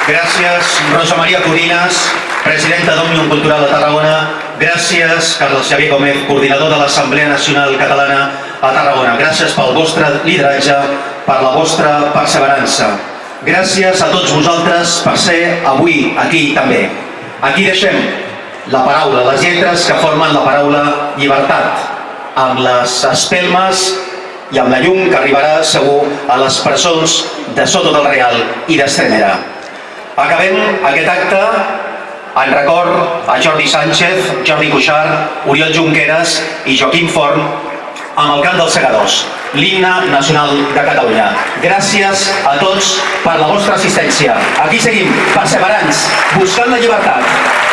Gràcies, Rosa Maria Codines, presidenta d'Òmnium Cultural de Tarragona. Gràcies, Carles Xavier Gómez, coordinador de l'Assemblea Nacional Catalana a Tarragona. Gràcies pel vostre lideratge, per la vostra perseverança. Gràcies a tots vosaltres per ser avui aquí també. Aquí deixem la paraula, les lletres que formen la paraula llibertat, amb les espelmes i amb la llum que arribarà segur a les presons de Soto del Real i d'Estremera. Acabem aquest acte en record a Jordi Sánchez, Jordi Cuixart, Oriol Junqueras i Joaquim Forn amb el Cant dels Segadors, l'himne nacional de Catalunya. Gràcies a tots per la vostra assistència. Aquí seguim, perseverants, buscant la llibertat.